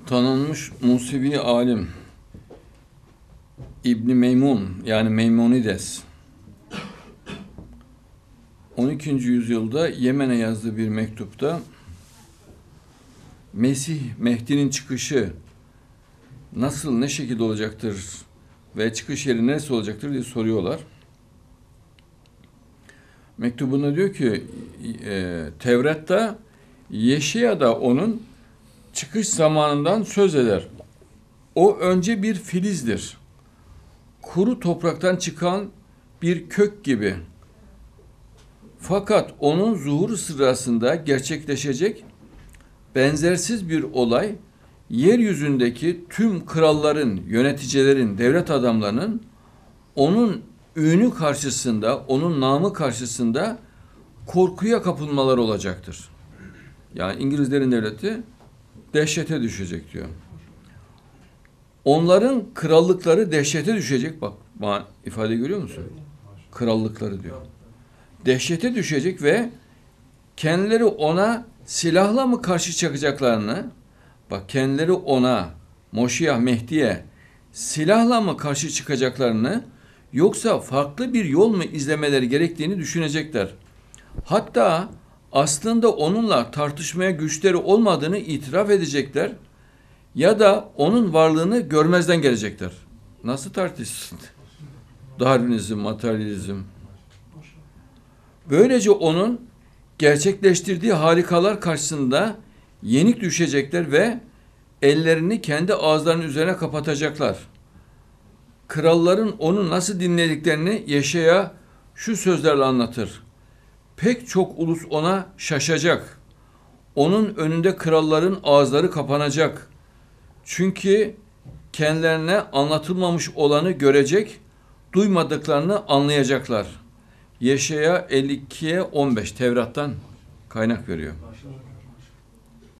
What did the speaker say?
Tanınmış Musevi alim İbn Meymun yani Meymonides 12. yüzyılda Yemen'e yazdığı bir mektupta Mesih, Mehdi'nin çıkışı nasıl, ne şekilde olacaktır ve çıkış yeri neresi olacaktır diye soruyorlar. Mektubunda diyor ki Tevrat'ta Yeşaya da onun çıkış zamanından söz eder. O önce bir filizdir. Kuru topraktan çıkan bir kök gibi. Fakat onun zuhuru sırasında gerçekleşecek benzersiz bir olay, yeryüzündeki tüm kralların, yöneticilerin, devlet adamlarının onun ünü karşısında, onun namı karşısında korkuya kapılmaları olacaktır. Yani İngilizlerin devleti dehşete düşecek diyor. Onların krallıkları dehşete düşecek. Bak, bana ifade görüyor musun? Krallıkları diyor. Dehşete düşecek ve kendileri ona silahla mı karşı çıkacaklarını, bak kendileri ona, Moşiyah Mehdi'ye silahla mı karşı çıkacaklarını yoksa farklı bir yol mu izlemeleri gerektiğini düşünecekler. Hatta aslında onunla tartışmaya güçleri olmadığını itiraf edecekler ya da onun varlığını görmezden gelecekler. Nasıl tartışsın? Darwinizm, materyalizm. Böylece onun gerçekleştirdiği harikalar karşısında yenik düşecekler ve ellerini kendi ağızlarının üzerine kapatacaklar. Kralların onu nasıl dinlediklerini Yeşaya şu sözlerle anlatır. Pek çok ulus ona şaşacak. Onun önünde kralların ağızları kapanacak. Çünkü kendilerine anlatılmamış olanı görecek, duymadıklarını anlayacaklar. Yeşaya 52'ye 15 Tevrat'tan kaynak veriyor.